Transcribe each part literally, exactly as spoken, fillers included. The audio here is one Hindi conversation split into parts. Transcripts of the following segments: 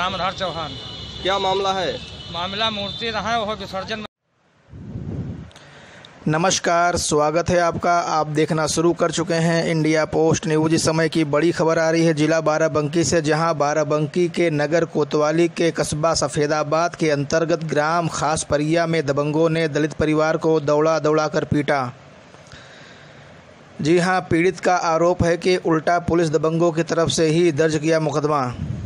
रामधार चौहान। क्या मामला है? मामला मूर्ति रहा है, वह विसर्जन। नमस्कार, स्वागत है आपका। आप देखना शुरू कर चुके हैं इंडिया पोस्ट न्यूज। इस समय की बड़ी खबर आ रही है जिला बाराबंकी से, जहां बाराबंकी के नगर कोतवाली के कस्बा सफ़ेदाबाद के अंतर्गत ग्राम खासपरिया में दबंगों ने दलित परिवार को दौड़ा दौड़ा कर पीटा। जी हां, पीड़ित का आरोप है कि उल्टा पुलिस दबंगों की तरफ से ही दर्ज किया मुकदमा।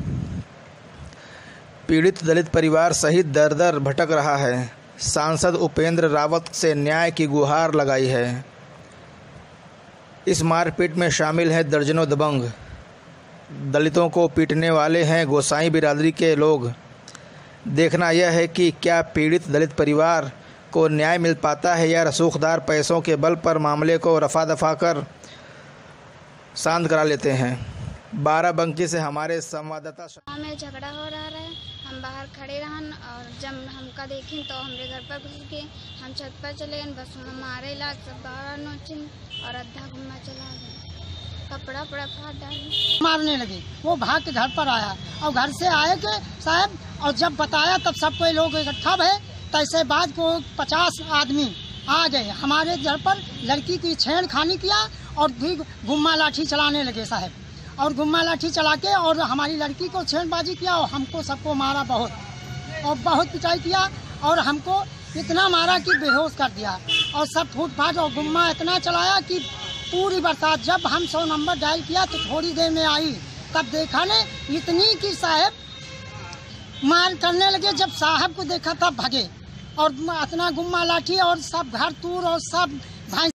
पीड़ित दलित परिवार सहित दर दर भटक रहा है। सांसद उपेंद्र रावत से न्याय की गुहार लगाई है। इस मारपीट में शामिल हैं दर्जनों दबंग। दलितों को पीटने वाले हैं गोसाई बिरादरी के लोग। देखना यह है कि क्या पीड़ित दलित परिवार को न्याय मिल पाता है या रसूखदार पैसों के बल पर मामले को रफा दफा कर शांत करा लेते हैं। बाराबंकी से हमारे संवाददाता। में झगड़ा हो रहा है, हम बाहर खड़े रहन और जब हमका देखें तो हमारे घर पर घुस गए। हम छत पर चले गए, बस हमारे लाग सब बारह नोचिन और अद्धा घुमा चला गया, कपड़ा पड़ा फाड़ डाले, मारने लगे। वो भाग के घर पर आया और घर से आए के साहब, और जब बताया तब सब कोई लोग इकट्ठा भये। तैसे बाद को पचास आदमी आ गए हमारे घर पर, लड़की की छेड़खानी किया और भी गुम्मा लाठी चलाने लगे साहब, और गुम्मा लाठी चला के और हमारी लड़की को छेड़बाजी किया और हमको सबको मारा बहुत, और बहुत पिटाई किया और हमको इतना मारा कि बेहोश कर दिया और सब फूट फाट और गुम्मा इतना चलाया कि पूरी बरसात। जब हम सौ नंबर डायल किया तो थोड़ी देर में आई, तब देखा ने इतनी कि साहब मार करने लगे। जब साहब को देखा तब भगे और इतना गुम्मा लाठी और सब घर तूर और सब